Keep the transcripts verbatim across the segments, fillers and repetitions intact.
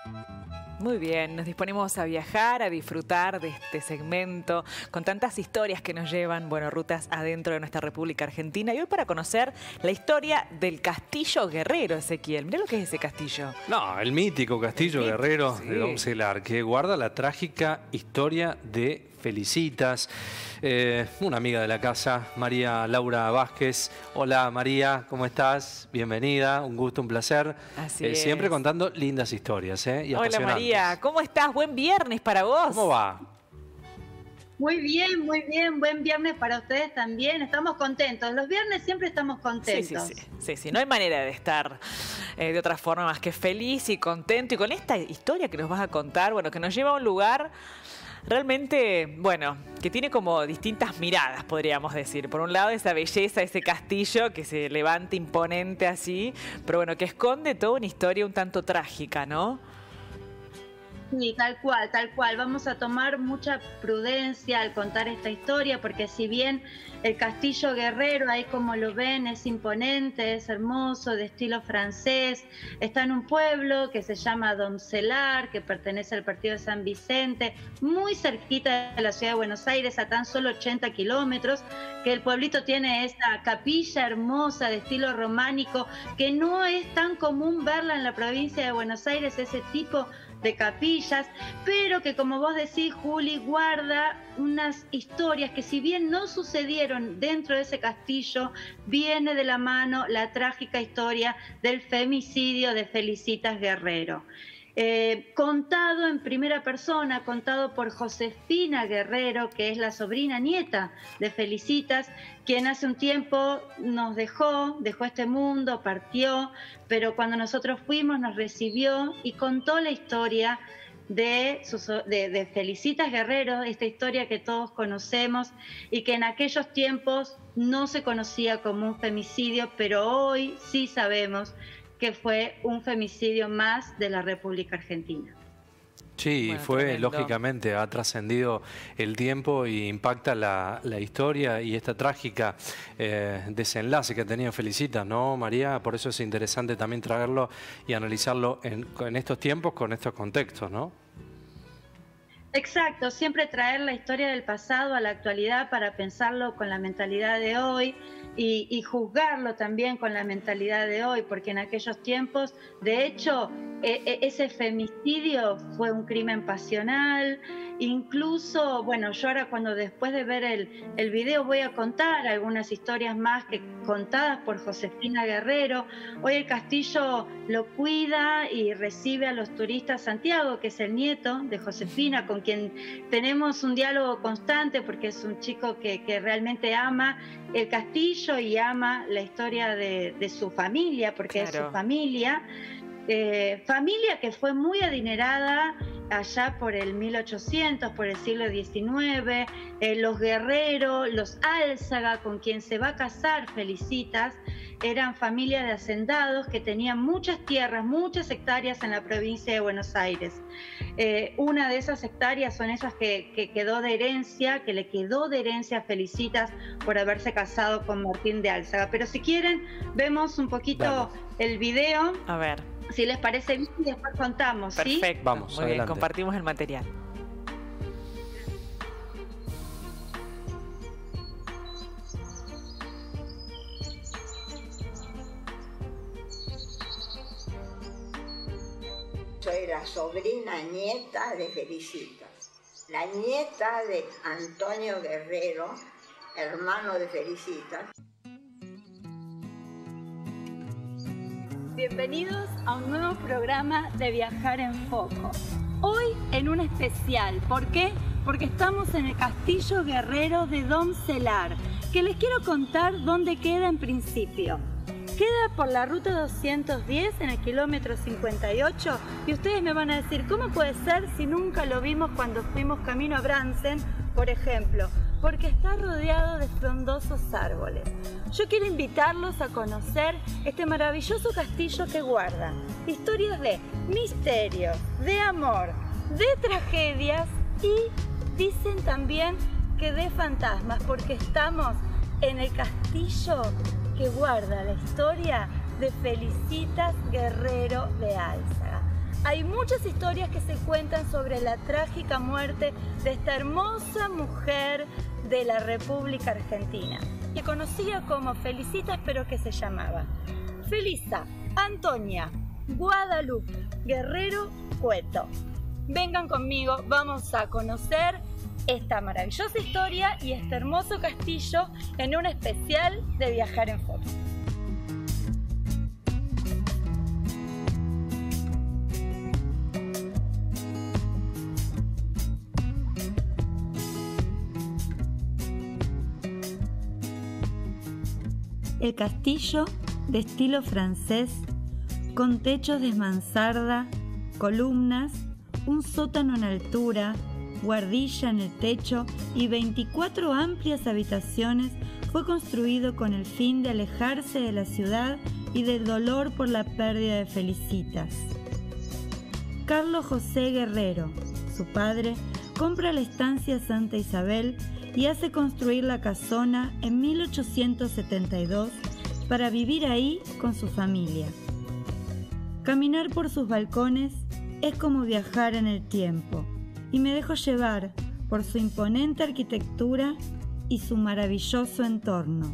Muy bien, nos disponemos a viajar, a disfrutar de este segmento con tantas historias que nos llevan, bueno, rutas adentro de nuestra República Argentina. Y hoy para conocer la historia del Castillo Guerrero, Ezequiel. Mirá lo que es ese castillo. No, el mítico Castillo el Guerrero mítico, sí. de Domcelar, que guarda la trágica historia de Felicitas. Eh, una amiga de la casa, María Laura Vázquez. Hola María, ¿cómo estás? Bienvenida, un gusto, un placer. Así eh, es. Siempre contando lindas historias, ¿eh? Y Hola María, ¿cómo estás? Buen viernes para vos. ¿Cómo va? Muy bien, muy bien. Buen viernes para ustedes también. Estamos contentos. Los viernes siempre estamos contentos. Sí, sí, sí. sí, sí. No hay manera de estar eh, de otra forma más que feliz y contento. Y con esta historia que nos vas a contar, bueno, que nos lleva a un lugar realmente, bueno, que tiene como distintas miradas, podríamos decir. Por un lado, esa belleza, ese castillo que se levanta imponente así, pero bueno, que esconde toda una historia un tanto trágica, ¿no? Sí, tal cual, tal cual. Vamos a tomar mucha prudencia al contar esta historia, porque si bien el Castillo Guerrero, ahí como lo ven, es imponente, es hermoso, de estilo francés, está en un pueblo que se llama Domcelar, que pertenece al partido de San Vicente, muy cerquita de la ciudad de Buenos Aires, a tan solo ochenta kilómetros, que el pueblito tiene esta capilla hermosa de estilo románico, que no es tan común verla en la provincia de Buenos Aires, ese tipo de capillas, pero que, como vos decís, Juli, guarda unas historias que, si bien no sucedieron dentro de ese castillo, viene de la mano la trágica historia del femicidio de Felicitas Guerrero. Eh, contado en primera persona, contado por Josefina Guerrero, que es la sobrina nieta de Felicitas, quien hace un tiempo nos dejó, dejó este mundo, partió, pero cuando nosotros fuimos nos recibió y contó la historia de, sus, de, de Felicitas Guerrero, esta historia que todos conocemos y que en aquellos tiempos no se conocía como un femicidio, pero hoy sí sabemos que fue un femicidio más de la República Argentina. Sí, bueno, fue, tremendo. lógicamente, ha trascendido el tiempo y impacta la, la historia y esta trágica eh, desenlace que ha tenido Felicitas, ¿no, María? Por eso es interesante también traerlo y analizarlo en, en estos tiempos, con estos contextos, ¿no? Exacto, siempre traer la historia del pasado a la actualidad para pensarlo con la mentalidad de hoy y, y juzgarlo también con la mentalidad de hoy, porque en aquellos tiempos, de hecho, e, ese femicidio fue un crimen pasional. Incluso, bueno, yo ahora cuando después de ver el, el video voy a contar algunas historias más que contadas por Josefina Guerrero. Hoy el castillo lo cuida y recibe a los turistas Santiago, que es el nieto de Josefina, con quien tenemos un diálogo constante porque es un chico que, que realmente ama el castillo y ama la historia de, de su familia, porque claro, es su familia. Eh, familia que fue muy adinerada allá por el mil ochocientos, por el siglo diecinueve, eh, los Guerrero, los Álzaga, con quien se va a casar Felicitas, eran familia de hacendados que tenían muchas tierras, muchas hectáreas en la provincia de Buenos Aires. Eh, una de esas hectáreas son esas que, que quedó de herencia, que le quedó de herencia a Felicitas por haberse casado con Martín de Álzaga. Pero si quieren, vemos un poquito Vamos. el video. A ver. Si les parece bien, después contamos, ¿sí? Perfecto, vamos, muy adelante. bien, compartimos el material. Soy la sobrina nieta de Felicitas, la nieta de Antonio Guerrero, hermano de Felicitas. Bienvenidos a un nuevo programa de Viajar en Foco. Hoy en un especial. ¿Por qué? Porque estamos en el Castillo Guerrero de Domcelar, que les quiero contar dónde queda en principio. Queda por la ruta doscientos diez en el kilómetro cincuenta y ocho y ustedes me van a decir, ¿cómo puede ser si nunca lo vimos cuando fuimos camino a Bransen, por ejemplo? Porque está rodeado de frondosos árboles. Yo quiero invitarlos a conocer este maravilloso castillo que guarda historias de misterio, de amor, de tragedias y dicen también que de fantasmas, porque estamos en el castillo que guarda la historia de Felicitas Guerrero de Álzaga. hay muchas historias que se cuentan sobre la trágica muerte de esta hermosa mujer de la República Argentina, que conocía como Felicitas, pero que se llamaba Felisa Antonia Guadalupe Guerrero Cueto. Vengan conmigo, vamos a conocer esta maravillosa historia y este hermoso castillo en un especial de Viajar en Foco. El castillo, de estilo francés, con techos de mansarda, columnas, un sótano en altura, buhardilla en el techo y veinticuatro amplias habitaciones, fue construido con el fin de alejarse de la ciudad y del dolor por la pérdida de Felicitas. Carlos José Guerrero, su padre, compra la estancia Santa Isabel y hace construir la casona en mil ochocientos setenta y dos para vivir ahí con su familia. Caminar por sus balcones es como viajar en el tiempo, y me dejo llevar por su imponente arquitectura y su maravilloso entorno.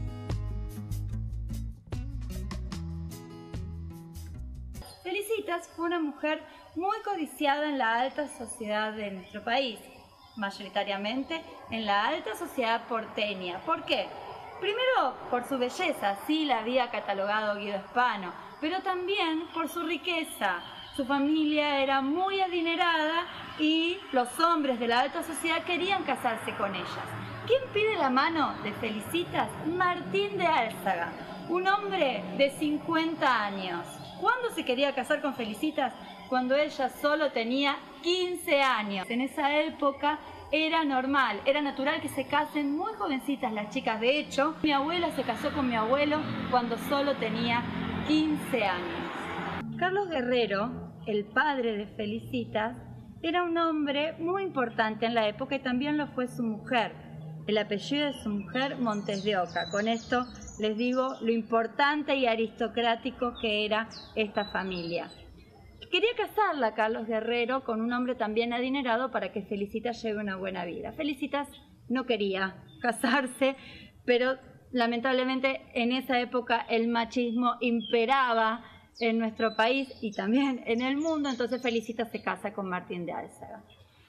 Felicitas fue una mujer muy codiciada en la alta sociedad de nuestro país, mayoritariamente en la alta sociedad porteña. ¿Por qué? Primero por su belleza, así la había catalogado Guido Hispano, pero también por su riqueza. Su familia era muy adinerada y los hombres de la alta sociedad querían casarse con ellas. ¿Quién pide la mano de Felicitas? Martín de Álzaga, un hombre de cincuenta años. ¿Cuándo se quería casar con Felicitas? Cuando ella solo tenía quince años. En esa época era normal, era natural que se casen muy jovencitas las chicas. De hecho, mi abuela se casó con mi abuelo cuando solo tenía quince años. Carlos Guerrero, el padre de Felicitas, era un hombre muy importante en la época y también lo fue su mujer. El apellido de su mujer, Montes de Oca. Con esto les digo lo importante y aristocrático que era esta familia. Quería casarla Carlos Guerrero con un hombre también adinerado para que Felicitas lleve una buena vida. Felicitas no quería casarse, pero lamentablemente en esa época el machismo imperaba en nuestro país y también en el mundo, entonces Felicitas se casa con Martín de Álzaga.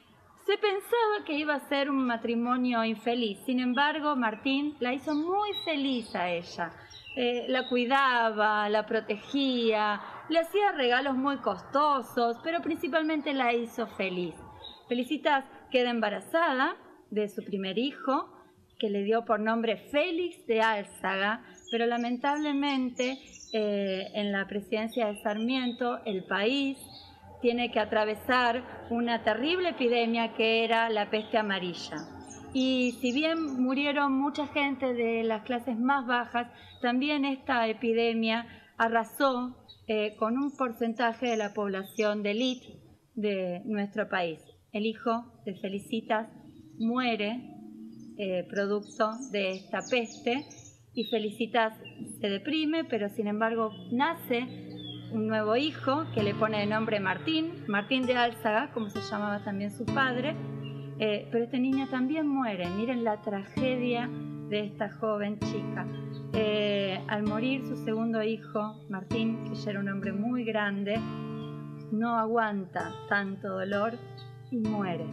Se pensaba que iba a ser un matrimonio infeliz, sin embargo Martín la hizo muy feliz a ella. Eh, la cuidaba, la protegía, le hacía regalos muy costosos, pero principalmente la hizo feliz. Felicitas queda embarazada de su primer hijo, que le dio por nombre Félix de Álzaga, pero lamentablemente eh, en la presidencia de Sarmiento el país tiene que atravesar una terrible epidemia que era la peste amarilla. Y si bien murieron mucha gente de las clases más bajas, también esta epidemia arrasó eh, con un porcentaje de la población de élite de nuestro país. El hijo de Felicitas muere eh, producto de esta peste y Felicitas se deprime, pero sin embargo nace un nuevo hijo que le pone de nombre Martín, Martín de Álzaga, como se llamaba también su padre, eh, pero este niño también muere. Miren la tragedia de esta joven chica. Eh, al morir su segundo hijo, Martín, que ya era un hombre muy grande, no aguanta tanto dolor y muere.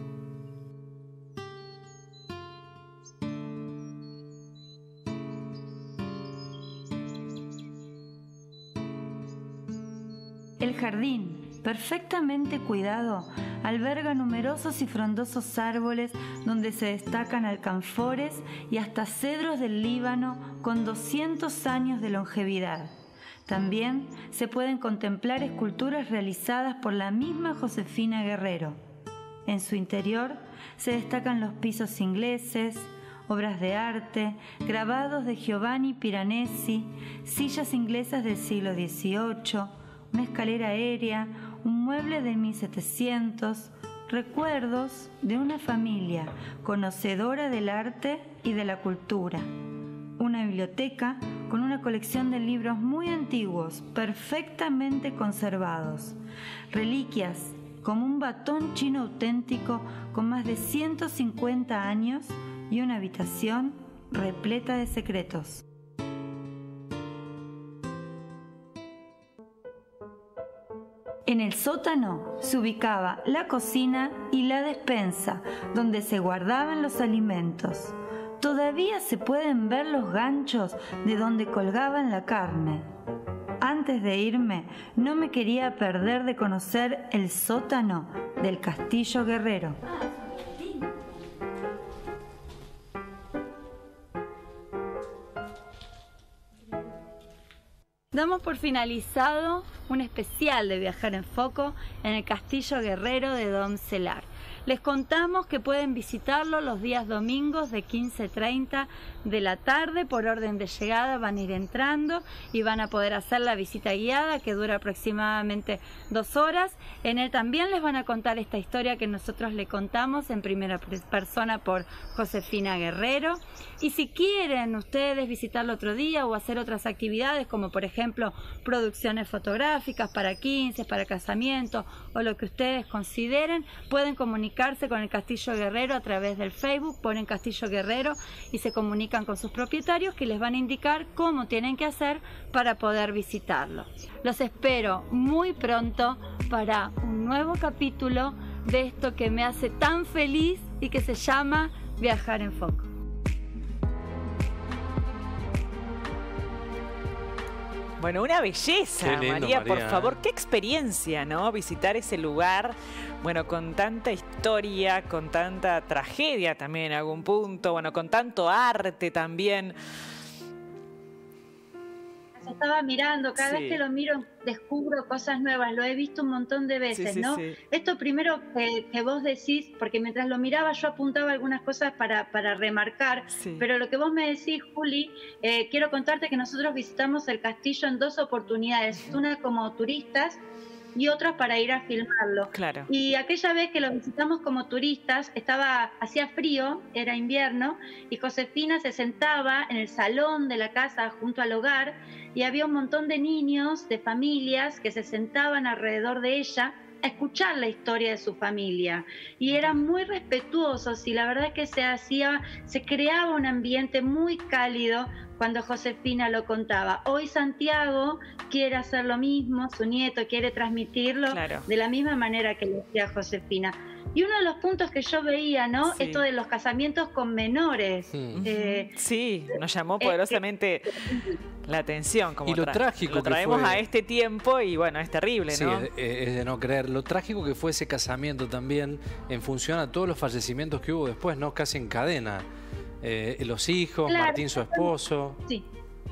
El jardín, perfectamente cuidado, alberga numerosos y frondosos árboles donde se destacan alcanfores y hasta cedros del Líbano con doscientos años de longevidad. También se pueden contemplar esculturas realizadas por la misma Josefina Guerrero. En su interior se destacan los pisos ingleses, obras de arte, grabados de Giovanni Piranesi, sillas inglesas del siglo dieciocho, una escalera aérea, un mueble de mil setecientos, recuerdos de una familia conocedora del arte y de la cultura, una biblioteca con una colección de libros muy antiguos, perfectamente conservados. Reliquias como un batón chino auténtico con más de ciento cincuenta años y una habitación repleta de secretos. En el sótano se ubicaba la cocina y la despensa, donde se guardaban los alimentos. Todavía se pueden ver los ganchos de donde colgaban la carne. Antes de irme, no me quería perder de conocer el sótano del Castillo Guerrero. Damos por finalizado un especial de Viajar en Foco en el Castillo Guerrero de Dom Celar. Les contamos que pueden visitarlo los días domingos de quince treinta de la tarde. Por orden de llegada van a ir entrando y van a poder hacer la visita guiada, que dura aproximadamente dos horas. En él también les van a contar esta historia que nosotros le contamos en primera persona por Josefina Guerrero. Y si quieren ustedes visitarlo otro día o hacer otras actividades, como por ejemplo producciones fotográficas para quince, para casamientos o lo que ustedes consideren, pueden comunicarse con el Castillo Guerrero a través del Facebook, ponen Castillo Guerrero y se comunican con sus propietarios, que les van a indicar cómo tienen que hacer para poder visitarlo. Los espero muy pronto para un nuevo capítulo de esto que me hace tan feliz y que se llama Viajar en Foco. Bueno, una belleza, Qué lindo, María, por María, favor. ¿eh? Qué experiencia, ¿no? Visitar ese lugar, bueno, con tanta historia, con tanta tragedia también en algún punto, bueno, con tanto arte también. Se estaba mirando, cada Sí. vez que lo miro descubro cosas nuevas, lo he visto un montón de veces, Sí, sí, ¿no? sí. Esto primero que, que vos decís, porque mientras lo miraba yo apuntaba algunas cosas para, para remarcar, Sí. pero lo que vos me decís, Juli, eh, quiero contarte que nosotros visitamos el castillo en dos oportunidades, una como turistas y otra para ir a filmarlo. Claro. Y aquella vez que lo visitamos como turistas, estaba, hacía frío, era invierno, y Josefina se sentaba en el salón de la casa junto al hogar, y había un montón de niños, de familias, que se sentaban alrededor de ella a escuchar la historia de su familia. Y eran muy respetuosos, y la verdad es que se hacía, se creaba un ambiente muy cálido cuando Josefina lo contaba. Hoy Santiago quiere hacer lo mismo, su nieto quiere transmitirlo Claro. de la misma manera que lo hacía Josefina. Y uno de los puntos que yo veía, ¿no? Sí. Esto de los casamientos con menores. Hmm. Eh, Sí, nos llamó es que- poderosamente la atención. Como Y lo tra- trágico Lo que traemos fue. a este tiempo y bueno, es terrible, Sí, ¿no? es, es de no creer. Lo trágico que fue ese casamiento también en función a todos los fallecimientos que hubo después, ¿no? Casi en cadena. Eh, los hijos, Claro. Martín su esposo. Sí.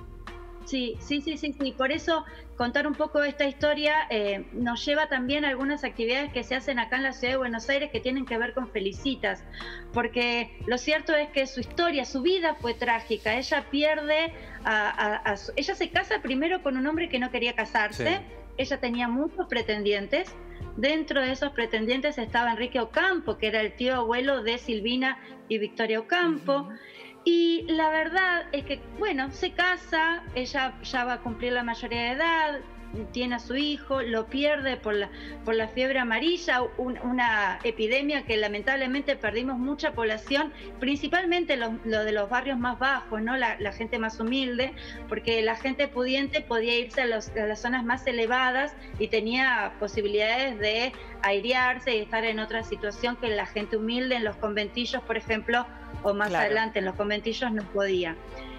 Sí, sí, sí, sí, sí. Por eso contar un poco esta historia eh, nos lleva también a algunas actividades que se hacen acá en la ciudad de Buenos Aires que tienen que ver con Felicitas, porque lo cierto es que su historia, su vida fue trágica. Ella pierde, a, a- a su- ella se casa primero con un hombre que no quería casarse. Sí. Ella tenía muchos pretendientes. Dentro de esos pretendientes estaba Enrique Ocampo, que era el tío abuelo de Silvina y Victoria Ocampo. Y la verdad es que, bueno, se casa, ella ya va a cumplir la mayoría de edad, tiene a su hijo, lo pierde por la, por la fiebre amarilla, un- una epidemia que lamentablemente perdimos mucha población, principalmente lo, lo de los barrios más bajos, ¿no? La, la gente más humilde, porque la gente pudiente podía irse a, los- a las zonas más elevadas y tenía posibilidades de airearse y estar en otra situación que la gente humilde en los conventillos, por ejemplo, o más Claro. adelante en los conventillos no podía.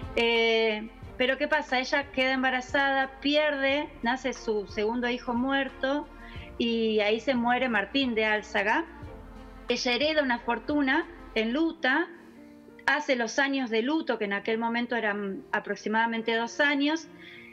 Eh, pero ¿qué pasa? Ella queda embarazada, pierde, nace su segundo hijo muerto y ahí se muere Martín de Álzaga. Ella hereda una fortuna en luta, hace los años de luto, que en aquel momento eran aproximadamente dos años,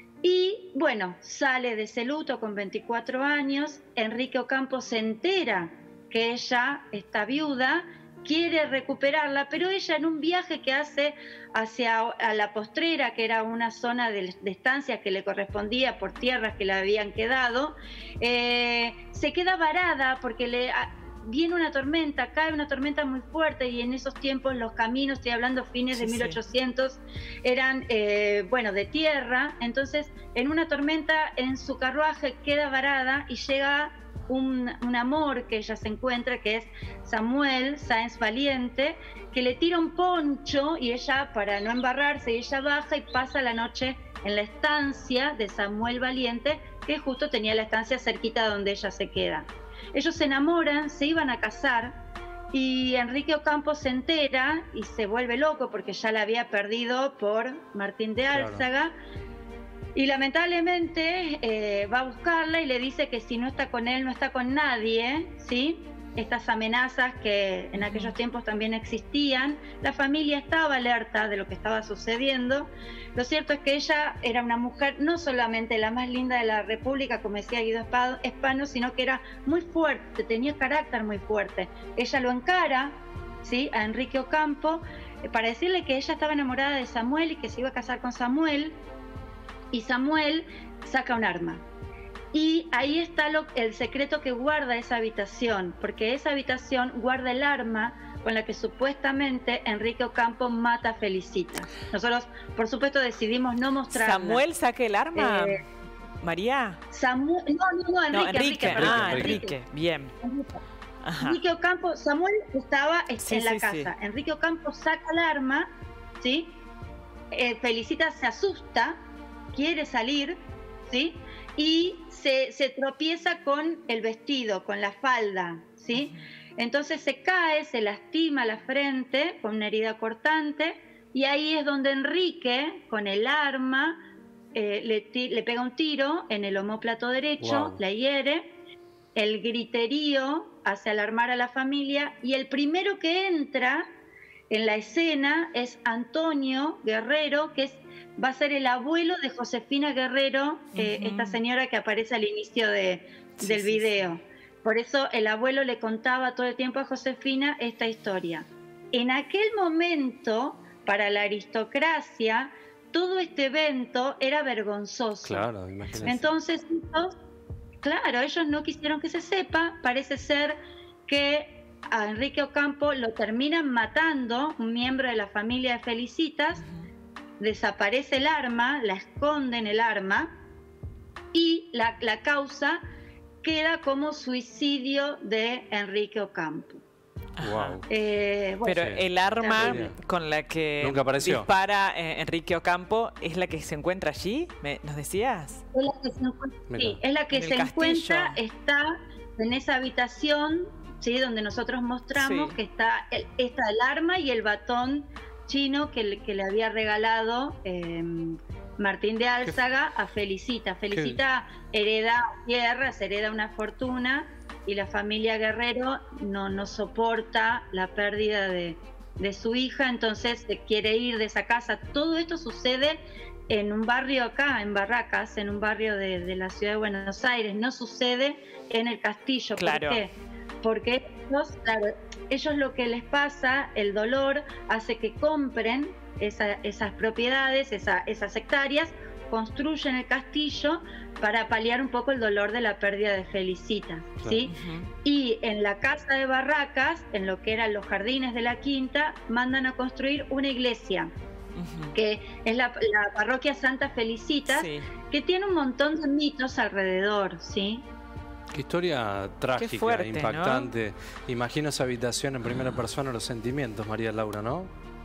y bueno, sale de ese luto con veinticuatro años. Enrique Ocampo se entera que ella está viuda, quiere recuperarla, pero ella en un viaje que hace hacia a la Postrera, que era una zona de, de estancia que le correspondía por tierras que le habían quedado, eh, se queda varada porque le, a, viene una tormenta, cae una tormenta muy fuerte, y en esos tiempos los caminos, estoy hablando fines Sí, de sí. mil ochocientos, eran, eh, bueno, de tierra. Entonces, en una tormenta, en su carruaje queda varada y llega un, un amor que ella se encuentra, que es Samuel Sáenz Valiente, que le tira un poncho, y ella, para no embarrarse, ella baja y pasa la noche en la estancia de Samuel Valiente, que justo tenía la estancia cerquita donde ella se queda. Ellos se enamoran, se iban a casar, y Enrique Ocampo se entera y se vuelve loco porque ya la había perdido por Martín de Álzaga. Claro. Y lamentablemente eh, va a buscarla y le dice que si no está con él, no está con nadie, ¿sí? Estas amenazas que en aquellos tiempos también existían. La familia estaba alerta de lo que estaba sucediendo. Lo cierto es que ella era una mujer no solamente la más linda de la República, como decía Guido Espano, sino que era muy fuerte, tenía carácter muy fuerte. Ella lo encara, ¿sí?, a Enrique Ocampo, eh, para decirle que ella estaba enamorada de Samuel y que se iba a casar con Samuel, y Samuel saca un arma. Y ahí está lo, el secreto que guarda esa habitación, porque esa habitación guarda el arma con la que supuestamente Enrique Ocampo mata a Felicita. Nosotros, por supuesto, decidimos no mostrarla. ¿Samuel saca el arma, eh, María? Samuel, no, no, no, Enrique. No, Enrique, Enrique, ah, Enrique. Enrique, bien. Ajá. Enrique Ocampo, Samuel estaba Sí, en la sí, casa. sí. Enrique Ocampo saca el arma, ¿sí? Eh, Felicita se asusta, quiere salir, ¿sí? Y se, se tropieza con el vestido, con la falda, ¿sí? Entonces se cae, se lastima la frente con una herida cortante, y ahí es donde Enrique, con el arma, eh, le, ti- le pega un tiro en el omóplato derecho, Wow. la hiere. El griterío hace alarmar a la familia, y el primero que entra en la escena es Antonio Guerrero, que es, va a ser el abuelo de Josefina Guerrero, eh, Ujú. esta señora que aparece al inicio de, Sí, del sí, video. Por eso el abuelo le contaba todo el tiempo a Josefina esta historia. En aquel momento, para la aristocracia, todo este evento era vergonzoso. Claro, imagínate. Entonces, ellos, claro, ellos no quisieron que se sepa. Parece ser que a Enrique Ocampo lo terminan matando un miembro de la familia de Felicitas, desaparece el arma, la esconden el arma, y la, la causa queda como suicidio de Enrique Ocampo. Wow. Eh, bueno, Pero Sí. el arma Terrible. con la que Nunca apareció. dispara eh, Enrique Ocampo es la que se encuentra allí, ¿me- ¿nos decías? Es la que se encuentra, Mira. sí, es la que En el se castillo. encuentra, está en esa habitación, ¿sí?, donde nosotros mostramos Sí. que está el, está el arma y el batón chino que le, que le había regalado eh, Martín de Álzaga a Felicita. Felicita hereda tierras, hereda una fortuna, y la familia Guerrero no, no soporta la pérdida de, de su hija, entonces se quiere ir de esa casa. Todo esto sucede en un barrio acá, en Barracas, en un barrio de, de la ciudad de Buenos Aires, no sucede en el castillo. Claro. ¿Por qué? Porque ellos, claro, ellos lo que les pasa, el dolor hace que compren esa- esas propiedades, esa- esas hectáreas, construyen el castillo para paliar un poco el dolor de la pérdida de Felicita, ¿sí? Ujú. Y en la casa de Barracas, en lo que eran los jardines de la quinta, mandan a construir una iglesia, Ujú. que es la, la parroquia Santa Felicitas, Sí. que tiene un montón de mitos alrededor, ¿sí? Qué historia trágica, fuerte, ¿no? impactante. Imagino esa habitación en primera persona, los sentimientos, María Laura, ¿no?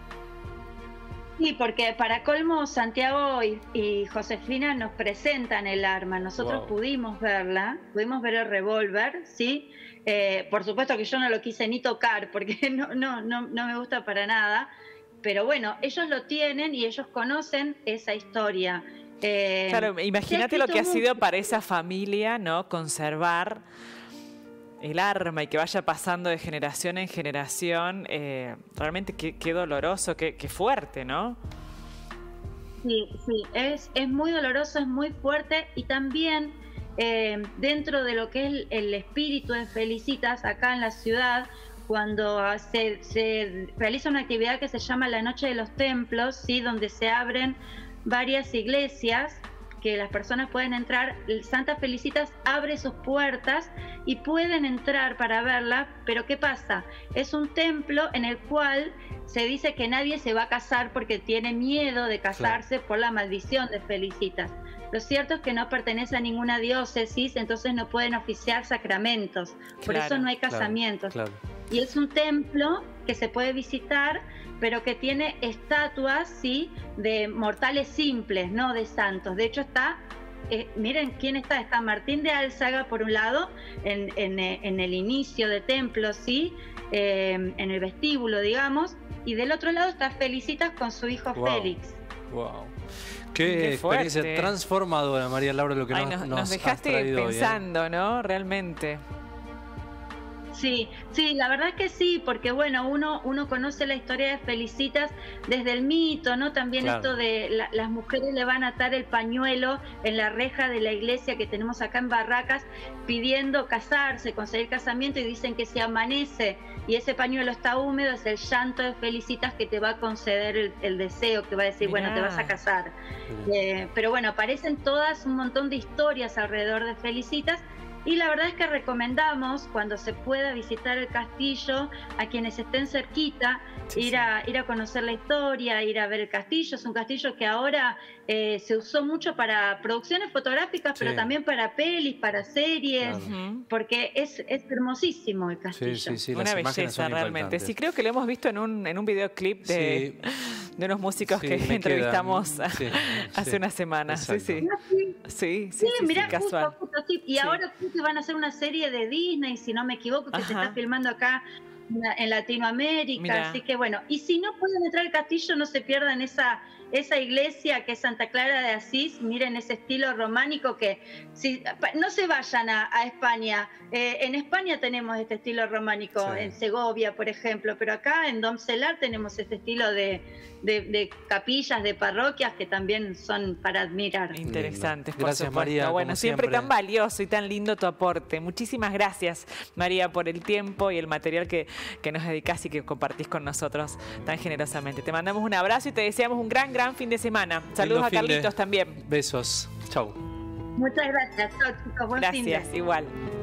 Sí, porque para colmo Santiago y, y Josefina nos presentan el arma. Nosotros Wow. pudimos verla, pudimos ver el revólver, ¿sí? Eh, por supuesto que yo no lo quise ni tocar porque no, no, no, no me gusta para nada. Pero bueno, ellos lo tienen y ellos conocen esa historia. Eh, Claro, se ha imagínate lo que ha escrito sido mucho. para esa familia, ¿no? Conservar el arma y que vaya pasando de generación en generación. eh, realmente qué, qué doloroso, qué, qué fuerte, ¿no? Sí, sí, es, es muy doloroso, es muy fuerte, y también eh, dentro de lo que es el, el espíritu de Felicitas acá en la ciudad, cuando se, se realiza una actividad que se llama la Noche de los Templos, ¿sí?, donde se abren varias iglesias que las personas pueden entrar, el Santa Felicitas abre sus puertas y pueden entrar para verla, pero ¿qué pasa? Es un templo en el cual se dice que nadie se va a casar porque tiene miedo de casarse claro. por la maldición de Felicitas. Lo cierto es que no pertenece a ninguna diócesis, entonces no pueden oficiar sacramentos, por claro, eso no hay casamientos. Claro, claro. Y es un templo que se puede visitar, pero que tiene estatuas, ¿sí?, de mortales simples, no de santos. De hecho está, eh, miren quién está, está Martín de Álzaga por un lado, en, en, en el inicio del templo, ¿sí?, eh, en el vestíbulo, digamos, y del otro lado está Felicitas con su hijo wow. Félix. Wow. Qué, Qué experiencia transformadora, María Laura, lo que Ay, nos, nos, nos, nos dejaste has traído pensando, hoy, ¿eh? ¿no? Realmente. Sí, sí, la verdad es que sí, porque bueno, uno uno conoce la historia de Felicitas desde el mito, ¿no? También claro. esto de la, las mujeres le van a atar el pañuelo en la reja de la iglesia que tenemos acá en Barracas, pidiendo casarse, conseguir casamiento, y dicen que si amanece y ese pañuelo está húmedo, es el llanto de Felicitas que te va a conceder el, el deseo, que va a decir, Mirá. bueno, te vas a casar. Eh, pero bueno, aparecen todas un montón de historias alrededor de Felicitas. Y la verdad es que recomendamos, cuando se pueda visitar el castillo, a quienes estén cerquita, sí, ir, a, ir a conocer la historia, ir a ver el castillo. Es un castillo que ahora eh, se usó mucho para producciones fotográficas, sí. pero también para pelis, para series, claro. porque es, es hermosísimo el castillo. Sí, sí, sí, Una belleza realmente. Sí, creo que lo hemos visto en un, en un videoclip de, sí. de unos músicos sí, que entrevistamos queda, sí, hace sí, una semana. Sí, sí. Sí, sí, sí, sí, sí, mirá, sí, casual. Justo, justo, sí. Y sí. ahora que van a hacer una serie de Disney, si no me equivoco, que Ajá. se está filmando acá en Latinoamérica, Mirá. así que bueno, y si no pueden entrar al castillo, no se pierdan esa esa iglesia que es Santa Clara de Asís. Miren ese estilo románico que si no se vayan a, a España, eh, en España tenemos este estilo románico, sí. en Segovia por ejemplo, pero acá en Dom Celar tenemos este estilo de, de, de capillas, de parroquias que también son para admirar. Interesantes, por Gracias, supuesto. María. Bueno, siempre, siempre tan valioso y tan lindo tu aporte. Muchísimas gracias, María, por el tiempo y el material que, que nos dedicás y que compartís con nosotros tan generosamente. Te mandamos un abrazo y te deseamos un gran, gran fin de semana. Saludos Lindo a Carlitos también. Besos. Chau. Muchas gracias. Chau, chicos. Buen gracias, fin de... igual.